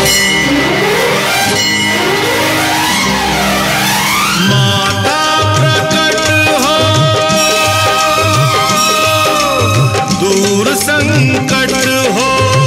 माता प्रकट हो, दूर संकट हो।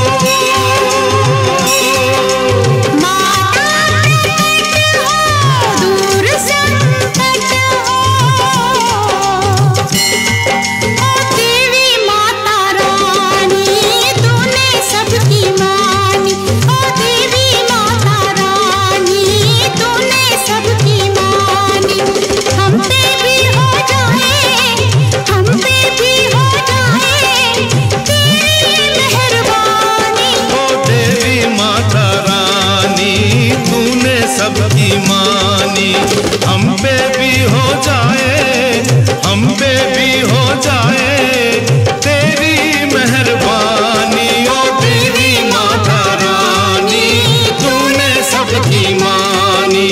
सबकी मानी, हम पे भी हो जाए, हम पे भी हो जाए तेरी मेहरबानी। ओ देवी माता रानी, तूने सबकी मानी।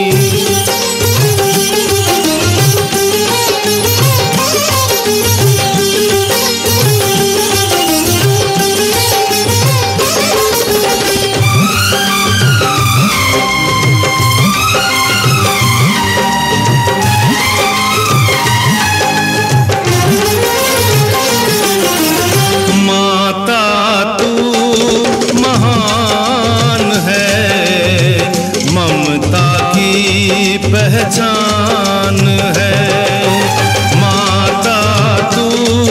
पहचान है माता, तू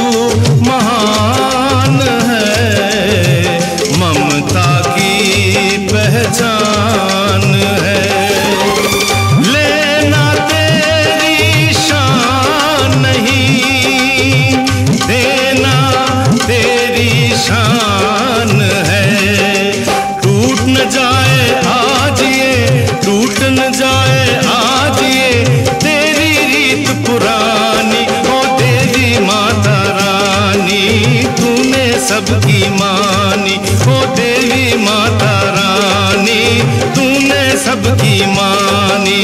महान है, ममता की पहचान है। लेना तेरी शान नहीं, देना तेरी शान है। टूट न जाए आज ये, टूट न जाए आज ये तेरी रीत पुरानी। ओ देवी माता रानी, तूने सबकी मानी। ओ देवी माता रानी, तूने सबकी मानी।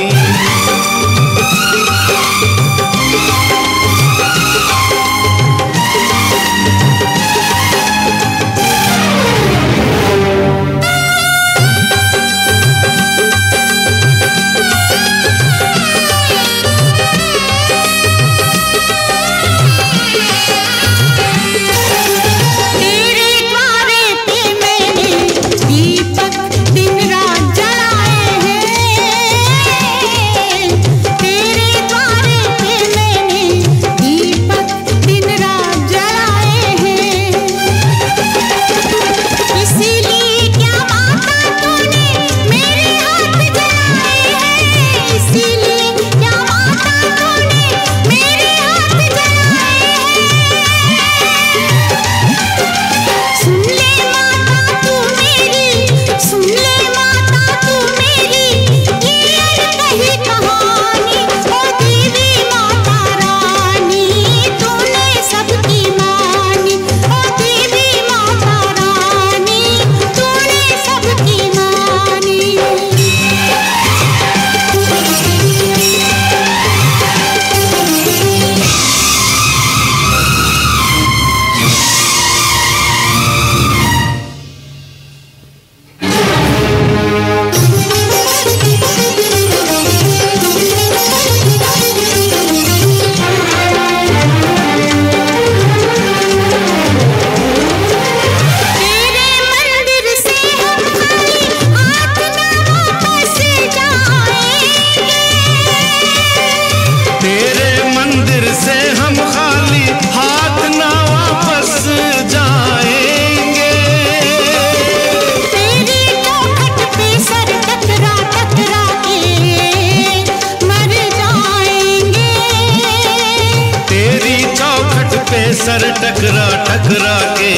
सर टकरा टकरा के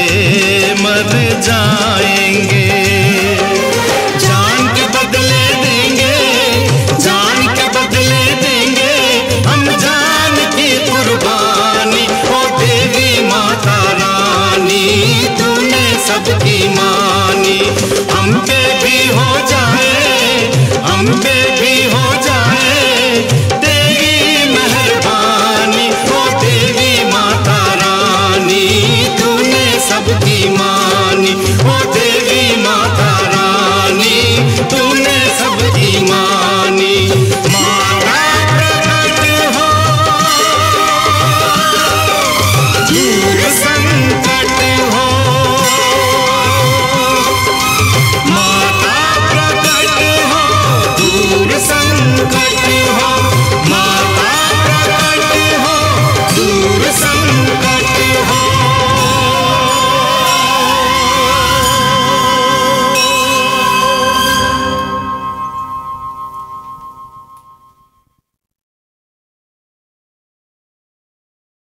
मर जाएंगे। जान के बदले देंगे, जान के बदले देंगे हम जान की कुर्बानी। ओ देवी माता रानी, तूने सबकी मानी, हम पे भी हो जा